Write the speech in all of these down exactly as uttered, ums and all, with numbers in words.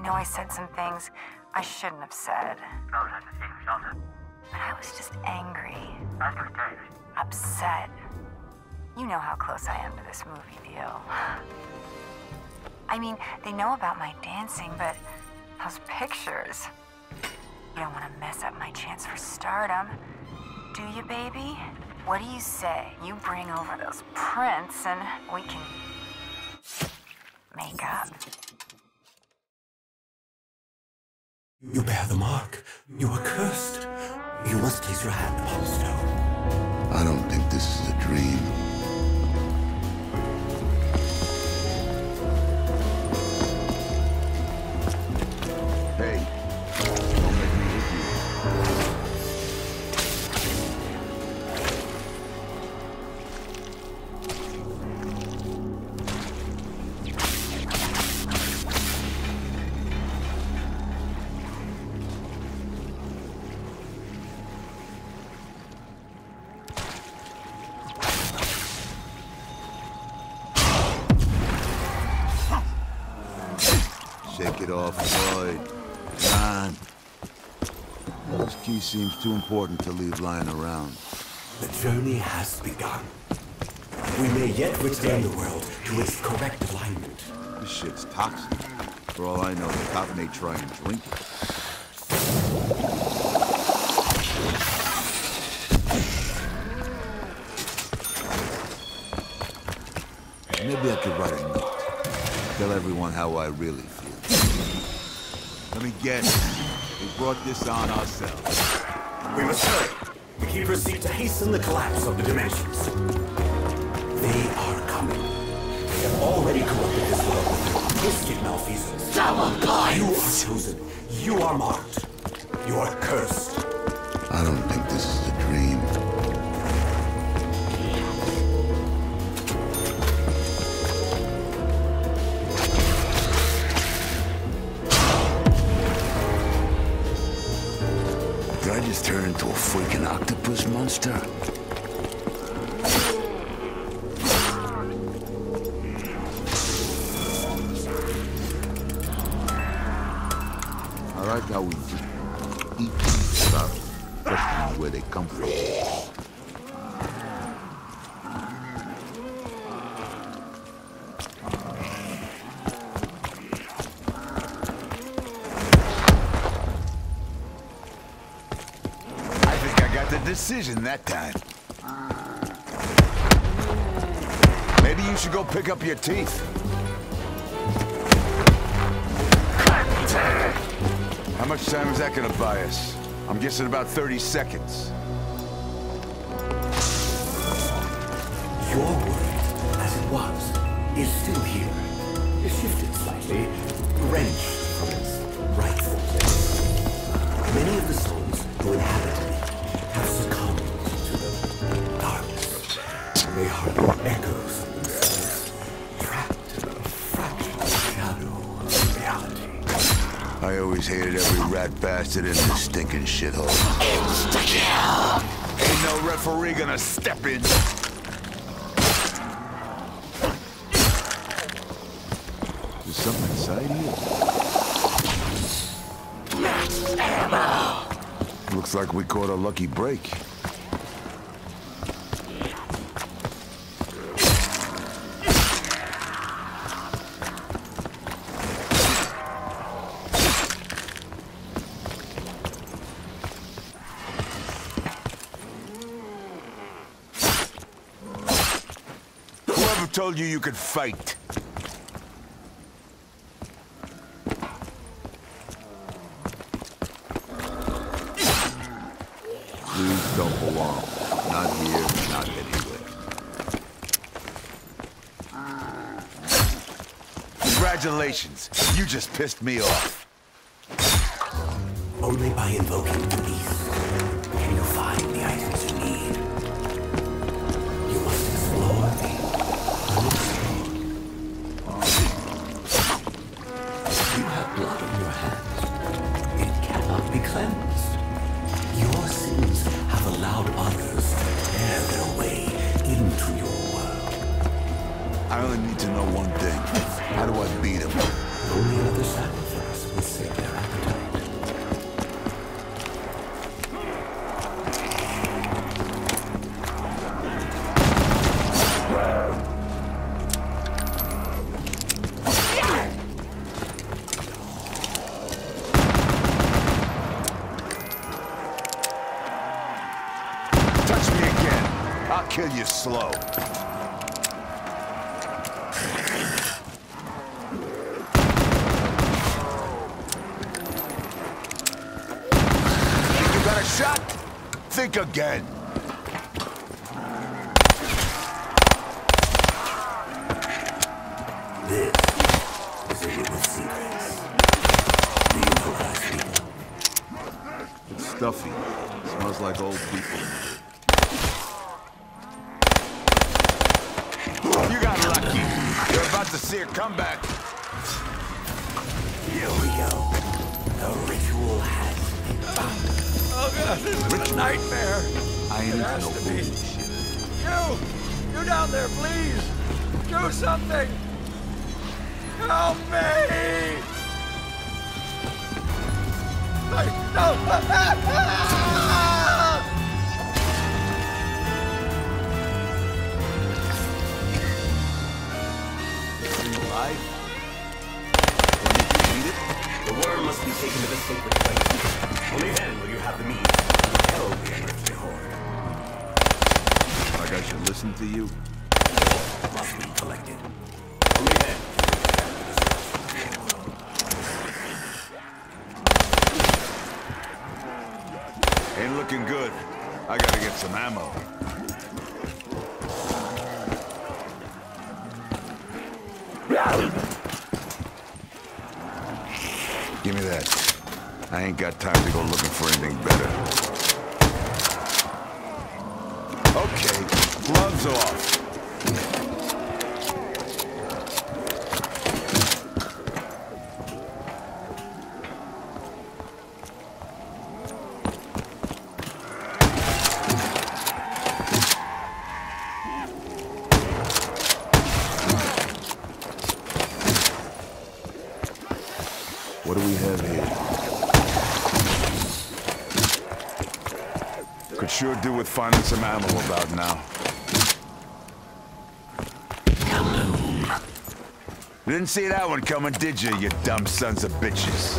know I said some things I shouldn't have said. But I was just angry. Upset. You know how close I am to this movie deal. I mean, they know about my dancing, but those pictures... You don't want to mess up my chance for stardom. Do you, baby? What do you say? You bring over those prints and we can... make up. You bear the mark. You are cursed. You must place your hand upon the stone. I don't think this is a dream. Hey, don't make me hit you. Shake it off, Floyd. Come on. This key seems too important to leave lying around. The journey has begun. We may yet return the world to its correct alignment. This shit's toxic. For all I know, the cop may try and drink it. Maybe I could write a note. Tell everyone how I really feel. Let me guess. We brought this on ourselves. We must hurry. The Keepers seek to hasten the collapse of the dimensions. They are coming. They have already corrupted this world with twisted malfeasance. You are chosen. You are marked. You are cursed. I don't think this is a dream. Did I just turn into a freaking octopus monster? I like how we just eat things without questioning where they come from. Decision that time. Maybe you should go pick up your teeth. How much time is that gonna buy us? I'm guessing about thirty seconds. Your world, as it was, is still here. It shifted slightly, wrenched from its rightful place. Many of the souls who inhabited it have succumbed to the darkness. They are echoes of themselves, trapped in a fragile shadow of reality. I always hated every rat bastard in this stinking shithole. Insta-kill! Ain't no referee gonna step in. There's something inside here. Max ammo! Looks like we caught a lucky break. Whoever told you you could fight? These don't belong. Not here, not anywhere. Congratulations. You just pissed me off. Only by invoking the beast can you find the items you need. You must explore the unexplored. You have blood on your hands. It cannot be cleansed. Your sins have allowed others to tear their way into your world. I only need to know one thing. How do I beat him? Only another sacrifice will kill you slow. Think you got a shot? Think again. This is a hit with secrets. Do you know how I feel? It's stuffy. Smells like old people. You got lucky. You're about to see a comeback. Here we go. The ritual has begun. Oh god, this is a nightmare. I ain't It into has no to be. bullshit. You! You down there, please! Do something! Help me! I, no! Is he alive? Can you beat it? The worm must be taken to the sacred place. Only then will you have the means to repel the unearthly horde. Like I should listen to you? Must be collected. Only then Ain't looking good. I gotta get some ammo. Give me that. I ain't got time to go looking for anything better. Okay, gloves off. What do we have here? Could sure do with finding some ammo about now. You didn't see that one coming, did you, you dumb sons of bitches?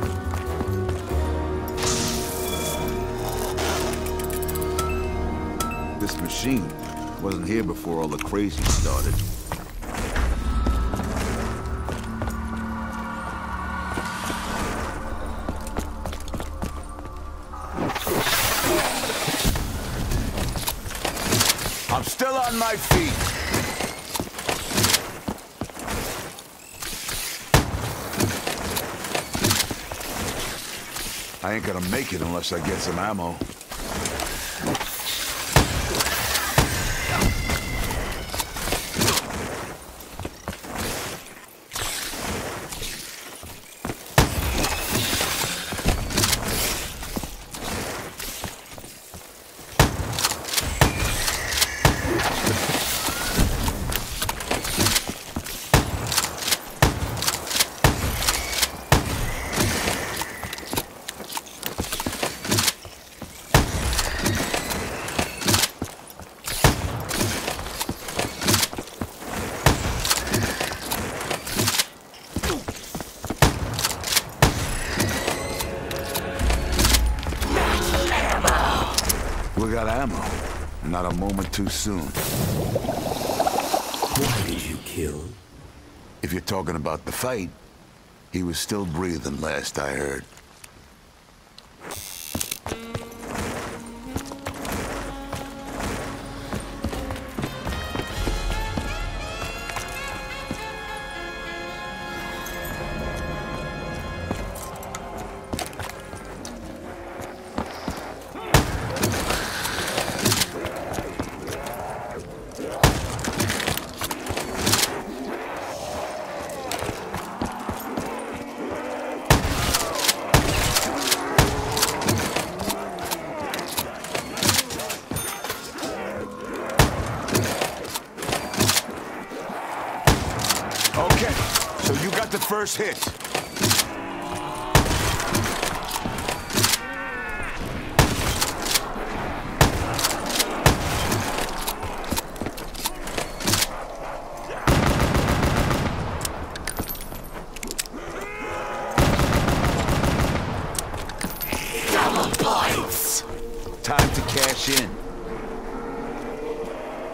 This machine wasn't here before all the crazy started. I'm still on my feet. I ain't gonna make it unless I get some ammo. We got ammo. Not a moment too soon. Why did you kill? If you're talking about the fight, he was still breathing last I heard. Okay, so you got the first hit. Double points. Time to cash in.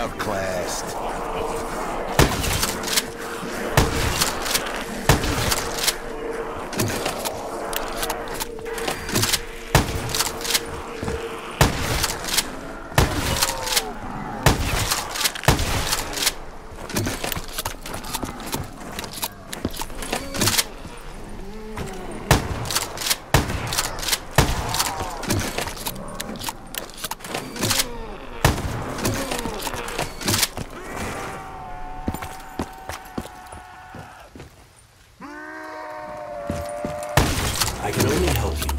outclassed. I can only help you